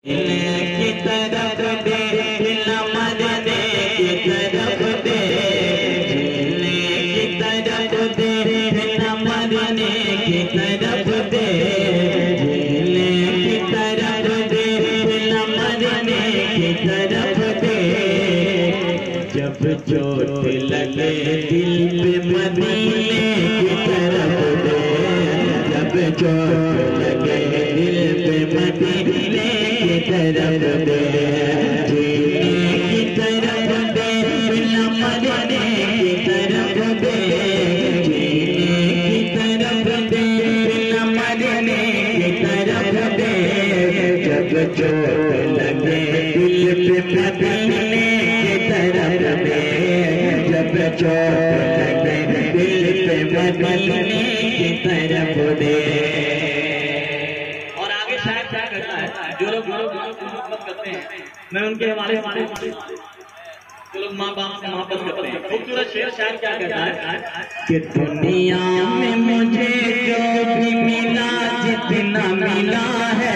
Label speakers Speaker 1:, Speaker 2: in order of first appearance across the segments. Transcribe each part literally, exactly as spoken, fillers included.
Speaker 1: की तरफ दे मदने की तरफ दे की तरफ दे मदने की तरफ दे की तरफ दे मदने की तरफ दे जब चोट लगे दिल पे मदीने की तरफ दे जब चोट लगे दिल पे मदीने की तरफ दे की तरफ दे मदीने की तरफ दे की तरफ दे मदीने की तरफ दे जब चोट लगे दिल पे मदीने की तरफ दे जब चोट लगे दिल पे मदीने की तरफ दे। और आगे शायद क्या करता है जो लोग जो लोग मोहब्बत करते हैं मैं उनके हवाले हवाले जो लोग माँ बाप से मोहब्बत करते हैं खूबसूरत शेर शायर क्या कहता है कि दुनिया में मुझे जो भी मिला जितना मिला है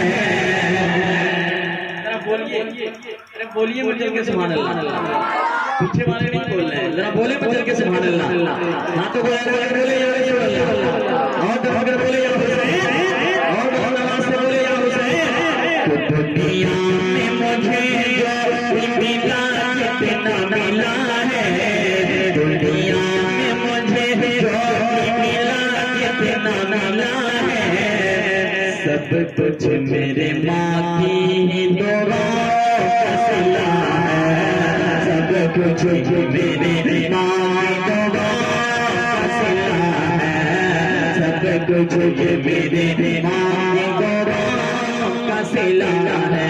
Speaker 1: बोलिए अरे बोलिए मुझे के सुभान अल्लाह पीछे वाले नहीं बोल रहे हैं जरा बोले मुझे के सुभान अल्लाह हाथों को ऐसे बोले या रसूल अल्लाह और अगर बोले या हुसैन और बहुत आवाज से बोले या हुसैन तो दुनिया में मुझे जो भी मिला जितना मिला है दुनिया में मुझे जो भी मिला जितना मिला है सब कुछ मेरे माँ की ही दुआ का सिला है सब कुछ मेरे माँ की दुआ का सिला है सब कुछ मेरे माँ की दुआ का सिला है।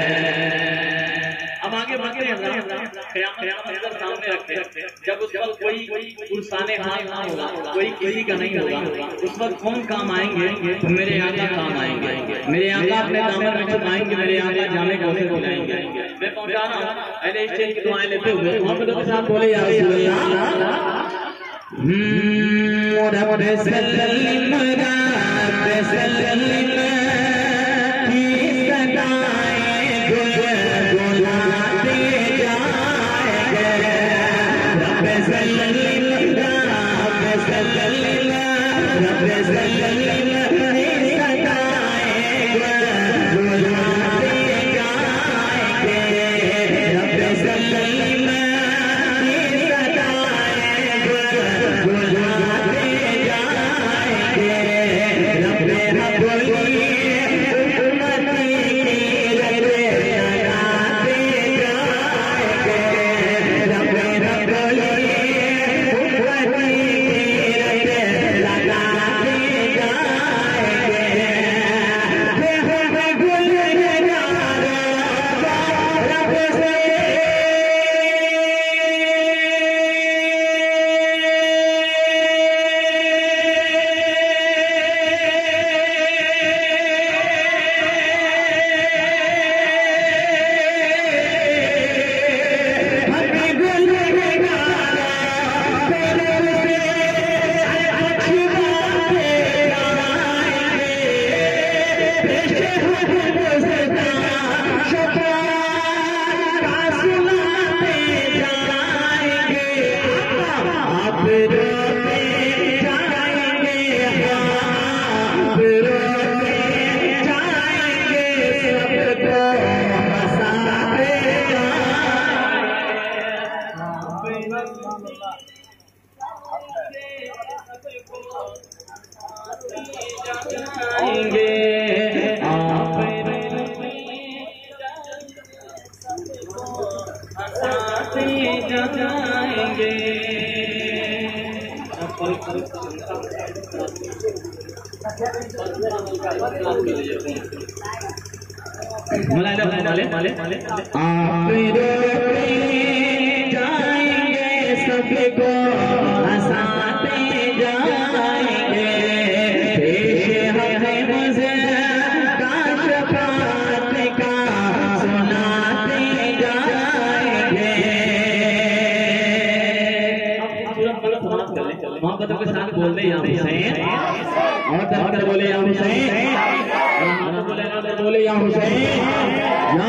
Speaker 1: अब आगे बढ़ते हैं क़यामत सामने रखते हैं जब उस वक्त कोई पुरसाने हाथ ना होगा कोई किसी का नहीं होगा उस वक्त कौन काम आएंगे तो मेरे आका काम आएंगे मेरे आका अपने दामन में छुपाएंगे मेरे आका जामे कौशल दिलाएंगे। मैं पहुंचा रहा हूँ पहले स्टेज की दुआएं लेते हुए मोहम्मद के साथ बोले या रसूल अल्लाह रब सल्लम रब सल्लम की सदाएं गुनगुनाते जाएंगे रब सल्लम रब सल्लम रब सल्लम की सदाएं गुनगुनाते जाएंगे रब सल्लम की सदाएं गुनगुनाते जाएंगे रब रब्बुल उम्मती की रटे लगाते जाएंगे रब रब्बुल उम्मती की रटे लगाते जाएंगे रब गुल नजारा रब से हमें गुल नजारा करम से अच्छी बातें आएंगे पेश हुक्म सदा शफाअत का सुनाते जाएंगे आप रोते जाएंगे आप रोते जाएंगे सबको हंसाते जाएंगे आप हंसाते जाएंगे। मलाइला माले माले माले आप रोते जाएंगे सबको हंसाते जाएंगे पेश है मुझे का शफाअत का सुनाते जाएंगे। मोहब्बत के साथ बोल दे या हुसैन और दर्द बोले या हुसैन बोले या हुसैन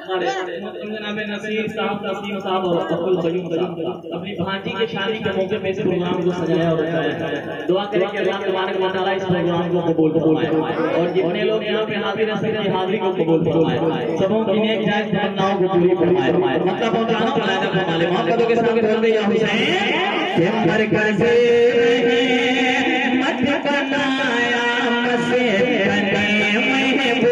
Speaker 1: जनाब नसीर साहब, नसीम साहब और अब्दुल कयूम साहब अपनी भांजी की शादी के मौके पे इस प्रोग्राम को सजाया और रचाया। दुआ करें कि अल्लाह तबारक व तआला इस प्रोग्राम को कबूल फरमाए और जितने लोग यहाँ पे हाजिर हैं सबकी हाजिरी को कबूल फरमाए, सबों की नेक जायज तमन्नाओं को पूरी फरमाए। मतलब पहुंचाना फलाना फरमाले मोहब्बतों के साथ बोलते या हुसैन के मरकज़ मत बनाया मसे बने महबूब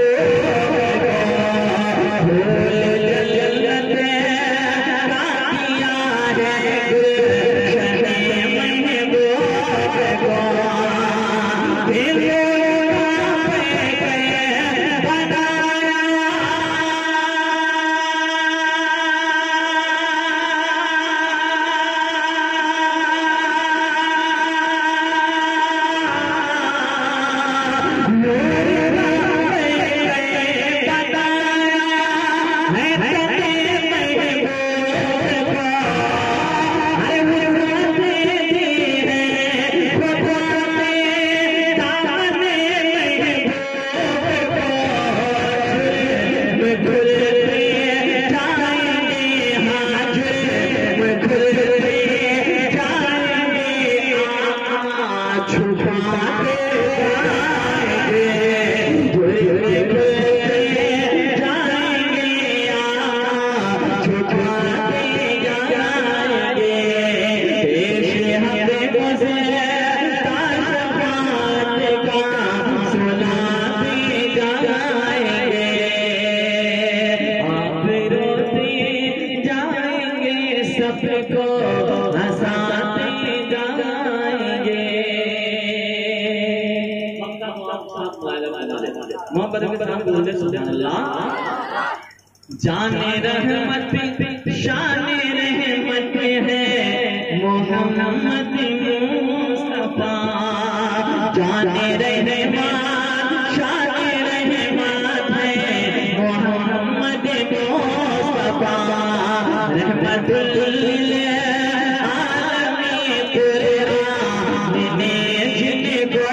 Speaker 1: जाने रहमत शाने रहमत है मोहम्मद मुस्तफा, जाने रहमत शाने रहमत है मोहम्मद मुस्तफा, रहमतुल लिल आलमीन कुरान ने जिनको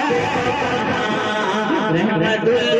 Speaker 1: रहमतुल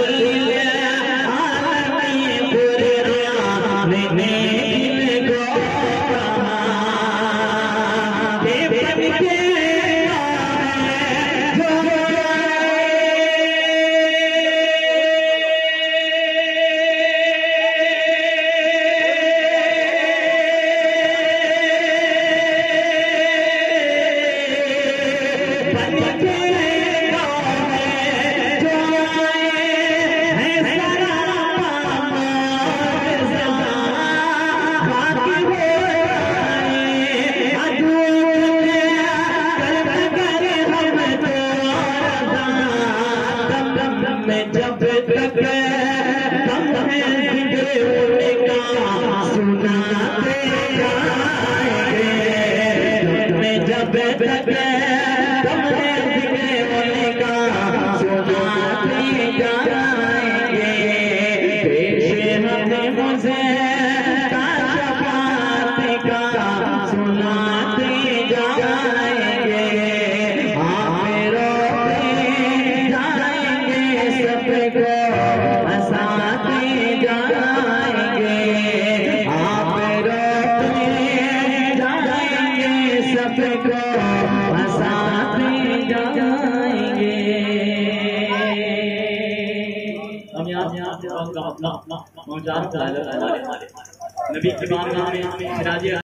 Speaker 1: नबी की बात में